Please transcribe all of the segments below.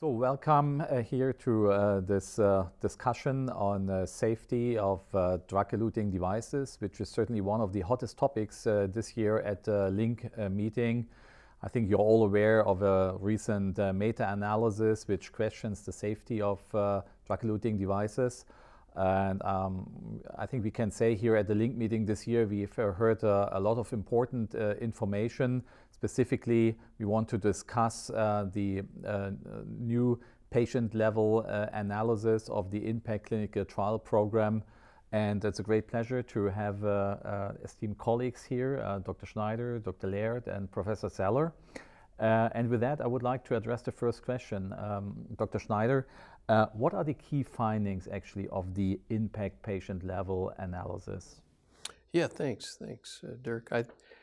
So welcome here to this discussion on safety of drug-eluting devices, which is certainly one of the hottest topics this year at the LINC meeting. I think you're all aware of a recent meta-analysis which questions the safety of drug-eluting devices. And I think we can say here at the LINC meeting this year, we've heard a lot of important information. Specifically, we want to discuss the new patient-level analysis of the IN.PACT clinical trial program. And it's a great pleasure to have esteemed colleagues here, Dr. Schneider, Dr. Laird, and Professor Zeller. And with that, I would like to address the first question. Dr. Schneider, what are the key findings actually of the IN.PACT patient-level analysis? Yeah, thanks, Dirk.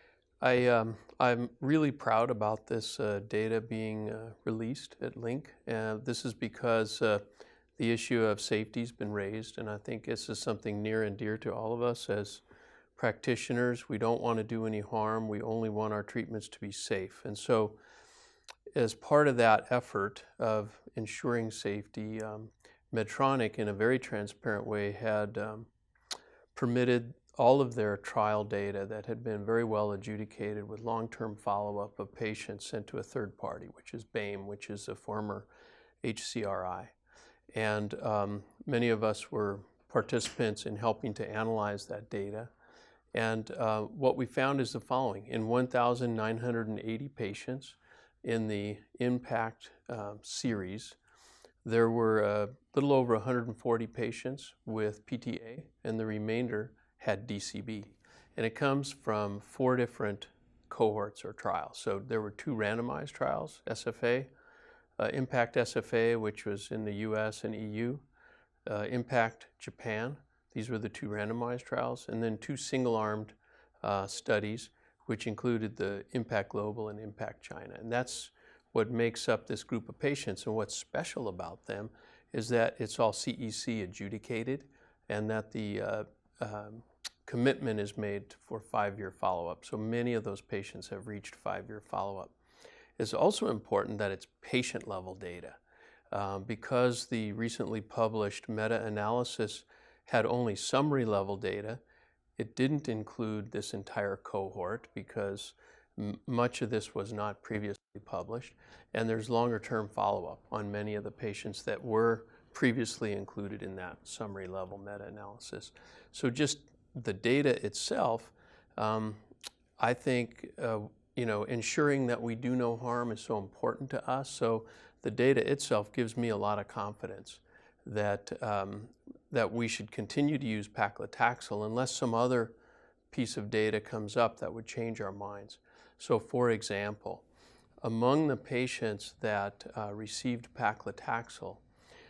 I'm really proud about this data being released at LINC. This is because the issue of safety has been raised, and I think this is something near and dear to all of us as practitioners. We don't want to do any harm. We only want our treatments to be safe. And so as part of that effort of ensuring safety, Medtronic, in a very transparent way, had permitted all of their trial data that had been very well adjudicated with long-term follow-up of patients sent to a third party, which is BAME, which is a former HCRI. And many of us were participants in helping to analyze that data. And what we found is the following. In 1,980 patients in the IN.PACT series, there were a little over 140 patients with PTA, and the remainder had DCB. And it comes from 4 different cohorts or trials. So there were 2 randomized trials, SFA, IN.PACT SFA, which was in the US and EU, IN.PACT Japan. These were the 2 randomized trials, and then 2 single-armed studies, which included the IN.PACT Global and IN.PACT China. And that's what makes up this group of patients. And what's special about them is that it's all CEC adjudicated, and that the commitment is made for 5-year follow-up. So many of those patients have reached 5-year follow-up. It's also important that it's patient-level data. Because the recently published meta-analysis had only summary-level data, it didn't include this entire cohort because much of this was not previously published, and there's longer-term follow-up on many of the patients that were previously included in that summary-level meta-analysis. So just the data itself, I think, ensuring that we do no harm is so important to us. So the data itself gives me a lot of confidence that that we should continue to use paclitaxel unless some other piece of data comes up that would change our minds. So for example, among the patients that received paclitaxel,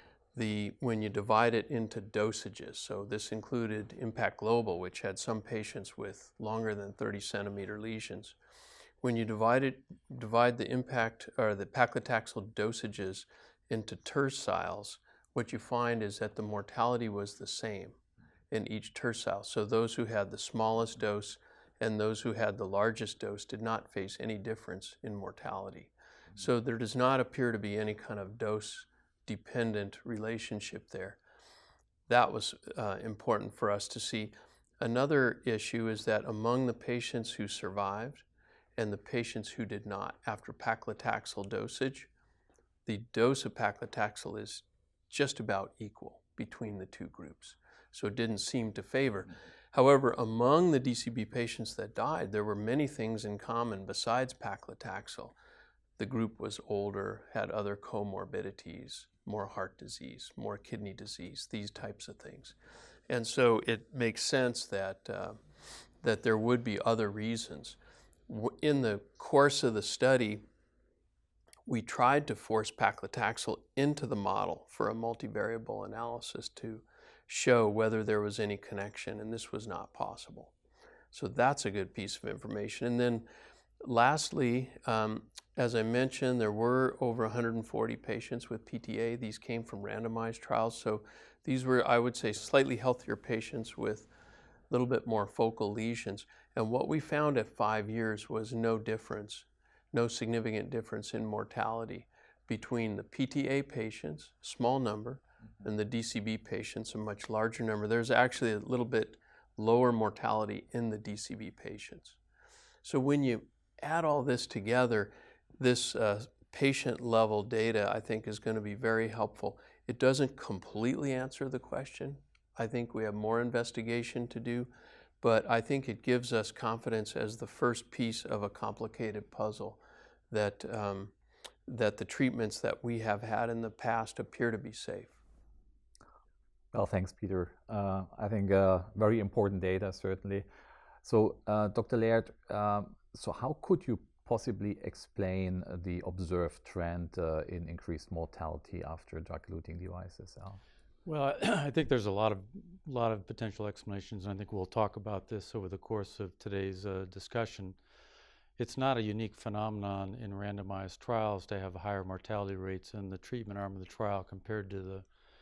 when you divide it into dosages, so this included IN.PACT Global, which had some patients with longer than 30 centimeter lesions. When you divide the IN.PACT or the paclitaxel dosages into terciles, what you find is that the mortality was the same in each tercile. So those who had the smallest dose and those who had the largest dose did not face any difference in mortality. So there does not appear to be any kind of dose-dependent relationship there. That was important for us to see. Another issue is that among the patients who survived and the patients who did not after paclitaxel dosage, the dose of paclitaxel is just about equal between the 2 groups. So it didn't seem to favor. However, among the DCB patients that died, there were many things in common besides paclitaxel. The group was older, had other comorbidities, more heart disease, more kidney disease, these types of things. And so it makes sense that, that there would be other reasons. In the course of the study, we tried to force paclitaxel into the model for a multivariable analysis to show whether there was any connection, and this was not possible. So that's a good piece of information. And then lastly, as I mentioned, there were over 140 patients with PTA. These came from randomized trials. So these were, I would say, slightly healthier patients with a little bit more focal lesions. And what we found at 5 years was no difference, no significant difference in mortality between the PTA patients, small number, and the DCB patients, a much larger number. There's actually a little bit lower mortality in the DCB patients. So when you add all this together, this patient-level data, I think, is going to be very helpful. It doesn't completely answer the question. I think we have more investigation to do, but I think it gives us confidence as the first piece of a complicated puzzle that, that the treatments that we have had in the past appear to be safe. Well, thanks, Peter. I think very important data, certainly. So, Dr. Laird, so how could you possibly explain the observed trend in increased mortality after drug-eluting devices? Well, I think there's a lot of potential explanations, and I think we'll talk about this over the course of today's discussion. It's not a unique phenomenon in randomized trials to have higher mortality rates in the treatment arm of the trial compared to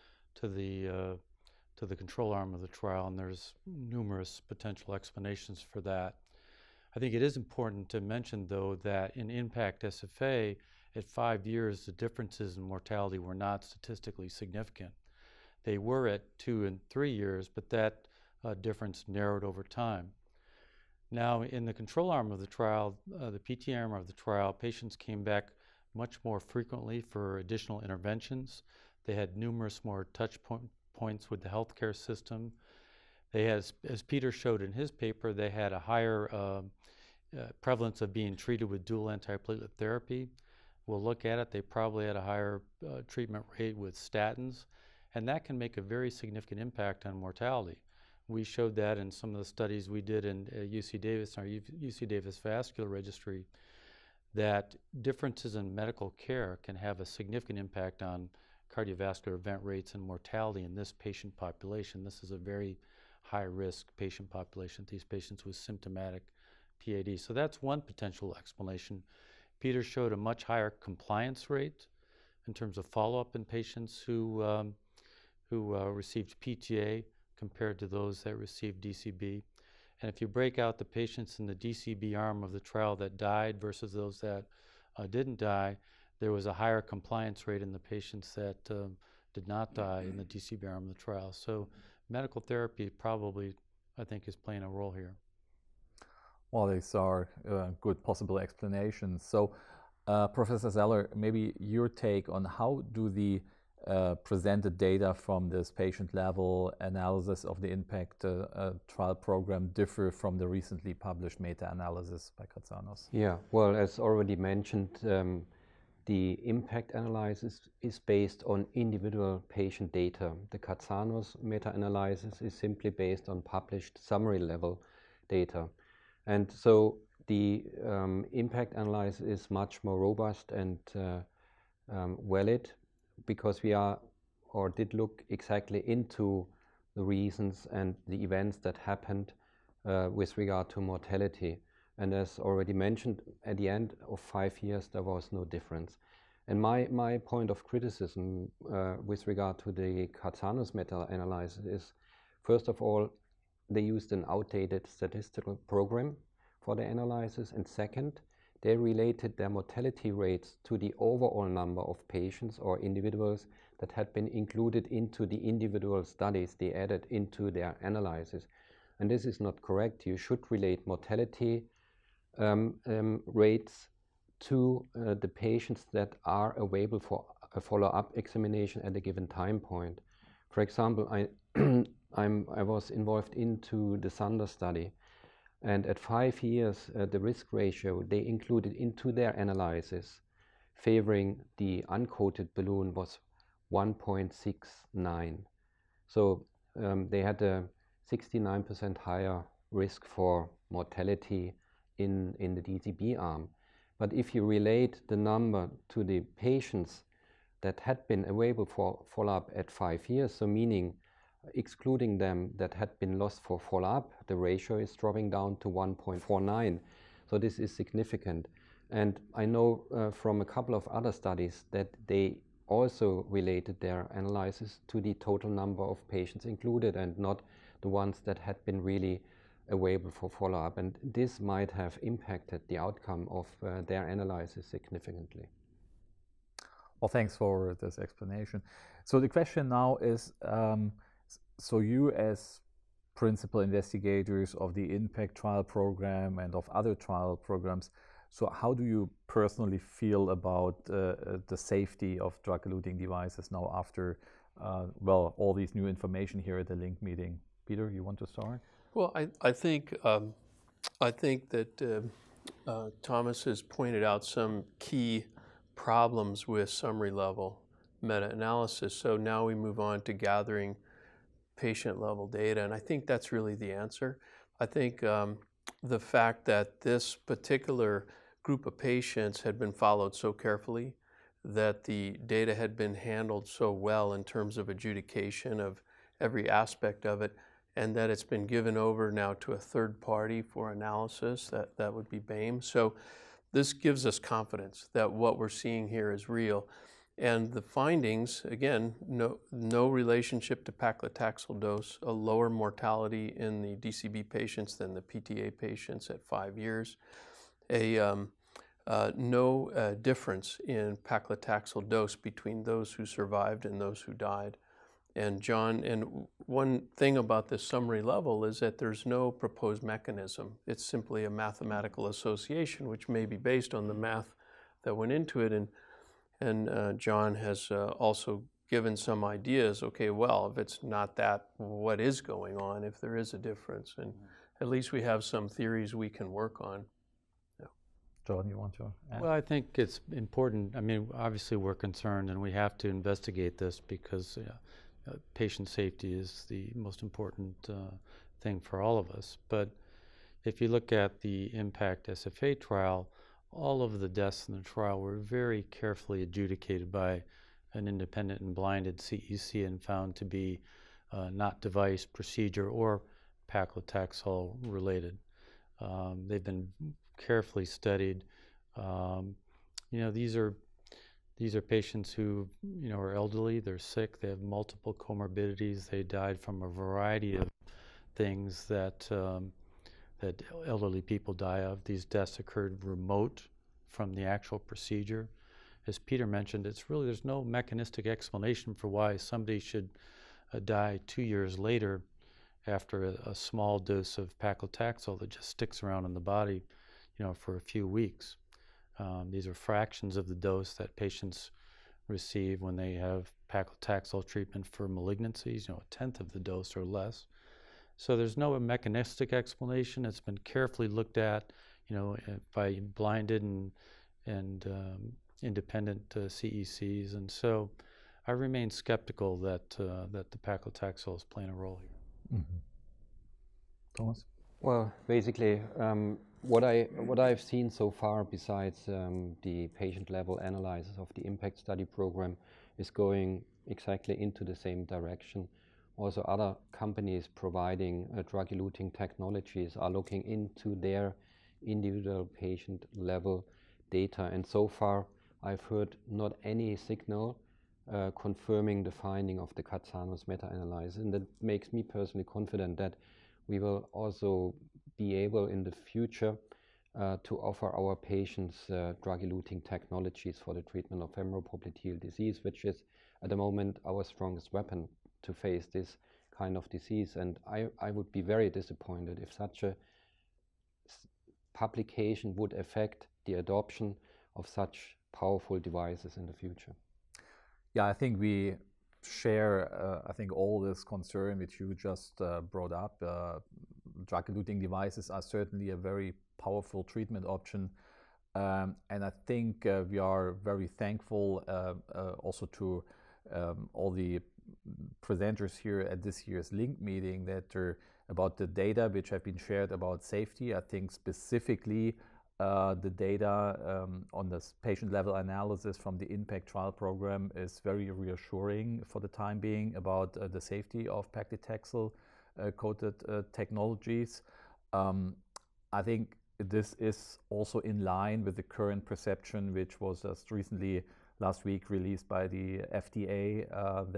the control arm of the trial, and there's numerous potential explanations for that. I think it is important to mention, though, that in IN.PACT SFA, at 5 years, the differences in mortality were not statistically significant. They were at 2 and 3 years, but that difference narrowed over time. Now, in the control arm of the trial, the PT arm of the trial, patients came back much more frequently for additional interventions. They had numerous more touch points with the healthcare system. They had, as Peter showed in his paper, they had a higher prevalence of being treated with dual antiplatelet therapy. We'll look at it. They probably had a higher treatment rate with statins, and that can make a very significant impact on mortality. We showed that in some of the studies we did in UC Davis, our UC Davis Vascular Registry, that differences in medical care can have a significant impact on cardiovascular event rates and mortality in this patient population. This is a very high-risk patient population, these patients with symptomatic PAD. So that's one potential explanation. Peter showed a much higher compliance rate in terms of follow-up in patients who received PTA compared to those that received DCB. And if you break out the patients in the DCB arm of the trial that died versus those that didn't die, there was a higher compliance rate in the patients that did not die in the DCB arm of the trial. So medical therapy probably, I think, is playing a role here. Well, these are good possible explanations. So, Professor Zeller, maybe your take on how do the presented data from this patient-level analysis of the IN.PACT trial program differ from the recently published meta-analysis by Katsanos? Yeah, well, as already mentioned, the IN.PACT analysis is based on individual patient data. The Katsanos meta-analysis is simply based on published summary-level data. And so the IN.PACT analysis is much more robust and valid because we did look exactly into the reasons and the events that happened with regard to mortality. And as already mentioned, at the end of 5 years, there was no difference. And my point of criticism with regard to the Katsanos meta-analysis is, first of all, they used an outdated statistical program for the analysis. And second, they related their mortality rates to the overall number of patients or individuals that had been included into the individual studies they added into their analysis. And this is not correct. You should relate mortality rates to the patients that are available for a follow-up examination at a given time point. For example, I was involved into the Sander study, and at 5 years, the risk ratio they included into their analysis favoring the uncoated balloon was 1.69. So they had a 69% higher risk for mortality in the DCB arm. But if you relate the number to the patients that had been available for follow-up at 5 years, so meaning excluding them that had been lost for follow-up, the ratio is dropping down to 1.49. So this is significant. And I know from a couple of other studies that they also related their analysis to the total number of patients included and not the ones that had been really available for follow-up. And this might have impacted the outcome of their analysis significantly. Well, thanks for this explanation. So the question now is, so you as principal investigators of the IN.PACT trial program and of other trial programs, so how do you personally feel about the safety of drug-eluting devices now after, well, all these new information here at the LINC meeting? Peter, you want to start? Well, I think that Thomas has pointed out some key problems with summary level meta-analysis. So now we move on to gathering patient level data, and I think that's really the answer. I think the fact that this particular group of patients had been followed so carefully, that the data had been handled so well in terms of adjudication of every aspect of it, and that it's been given over now to a third party for analysis, that would be BAME. So this gives us confidence that what we're seeing here is real. And the findings, again, no relationship to paclitaxel dose, a lower mortality in the DCB patients than the PTA patients at 5 years, no difference in paclitaxel dose between those who survived and those who died. And John, and one thing about this summary level is that there's no proposed mechanism. It's simply a mathematical association, which may be based on the math that went into it. And John has also given some ideas, okay, well, if it's not that, what is going on if there is a difference? And at least we have some theories we can work on. Yeah. John, you want to add? Well, I think it's important. I mean, obviously we're concerned and we have to investigate this because patient safety is the most important thing for all of us. But if you look at the IN.PACT SFA trial, all of the deaths in the trial were very carefully adjudicated by an independent and blinded CEC and found to be not device, procedure, or paclitaxel related. They've been carefully studied. These are patients who are elderly, they're sick, they have multiple comorbidities, they died from a variety of things that that elderly people die of. These deaths occurred remote from the actual procedure. As Peter mentioned, there's no mechanistic explanation for why somebody should die 2 years later after a small dose of paclitaxel that just sticks around in the body, for a few weeks. These are fractions of the dose that patients receive when they have paclitaxel treatment for malignancies, a tenth of the dose or less. So there's no mechanistic explanation. It's been carefully looked at, by blinded and independent CECs, and so I remain skeptical that the paclitaxel is playing a role here. Mm-hmm. Thomas? Well, basically, what I've seen so far, besides the patient-level analysis of the IN.PACT study program, is going exactly into the same direction. Also, other companies providing drug-eluting technologies are looking into their individual patient-level data, and so far I've heard not any signal confirming the finding of the Katsanos meta-analysis, and that makes me personally confident that we will also be able in the future to offer our patients drug-eluting technologies for the treatment of femoral popliteal disease, which is at the moment our strongest weapon to face this kind of disease. And I would be very disappointed if such a publication would affect the adoption of such powerful devices in the future. Yeah, I think we share, all this concern which you just brought up. Drug-eluting devices are certainly a very powerful treatment option. And I think we are very thankful also to all the presenters here at this year's LINC meeting that are about the data which have been shared about safety. I think specifically the data on this patient-level analysis from the IN.PACT trial program is very reassuring for the time being about the safety of paclitaxel-coated technologies. I think this is also in line with the current perception, which was just recently last week released by the FDA,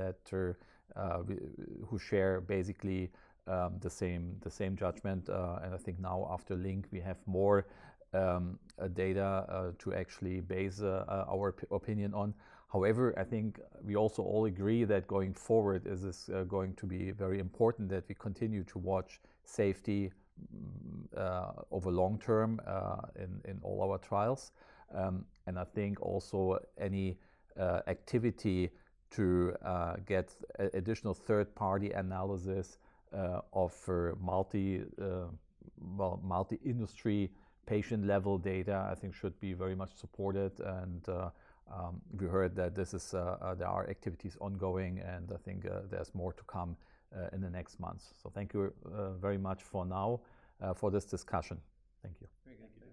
who share basically the same judgment. And I think now after LINC we have more data to actually base our opinion on. However, I think we also all agree that going forward is going to be very important that we continue to watch safety over long term in all our trials. And I think also any activity to get additional third-party analysis of multi-industry patient-level data, I think should be very much supported. And we heard that this is there are activities ongoing, and I think there's more to come in the next months. So thank you very much for now for this discussion. Thank you. Very good.